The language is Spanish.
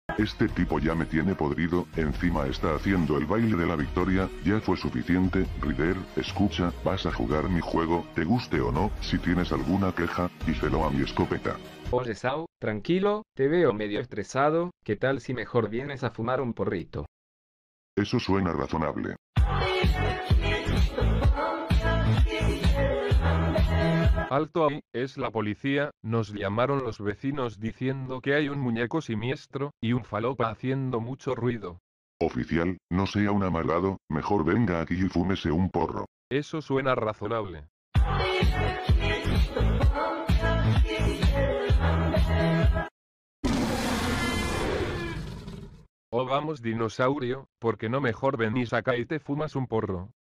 Este tipo ya me tiene podrido, encima está haciendo el baile de la victoria, ya fue suficiente. Ryder, escucha, vas a jugar mi juego, te guste o no, si tienes alguna queja, díselo a mi escopeta. Oye, Sao, tranquilo, te veo medio estresado, ¿qué tal si mejor vienes a fumar un porrito? Eso suena razonable. Alto ahí, es la policía, nos llamaron los vecinos diciendo que hay un muñeco siniestro, y un falopa haciendo mucho ruido. Oficial, no sea un amargado, mejor venga aquí y fúmese un porro. Eso suena razonable. Oh vamos dinosaurio, ¿por qué no mejor venís acá y te fumas un porro?